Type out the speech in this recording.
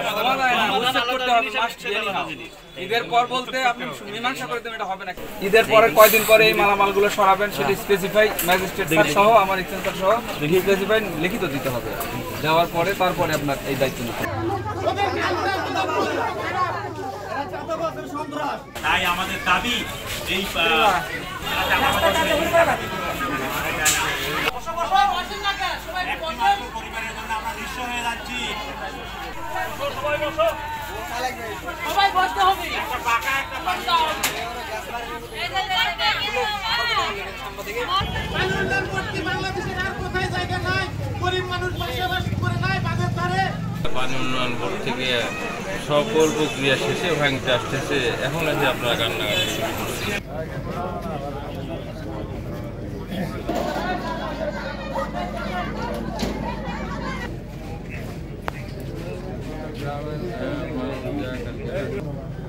ঈদের পর বলতে আপনি মীমাংসা করে দেবেন, এটা হবে না। ঈদের পরে কয়দিন পরে এই মালামালগুলো সরাবেন সেটা স্পেসিফাই ম্যাজিস্ট্রেট স্যার সহ আমার এক্সচেঞ্জার সহ স্পেসিফাই লিখিত দিতে হবে। দেওয়ার পরে তারপরে আপনার এই দায়িত্ব নিতে হবে। তাই আমাদের দাবি এই পরিবারের জন্য আমরা নিঃস্ব হয়ে যাচ্ছি। সবাই বসতে হবে। বাংলাদেশের আর কোথায় জায়গা নাই, গরিব মানুষ বসবাস করে নাই বাঁধের ধারে। পানি উন্নয়ন বোর্ড থেকে সকল প্রক্রিয়া শেষে ভাঙতে আসতেছে, এখন এসে আপনারা কান্নাকাটি শুরু করছে। গ্রামের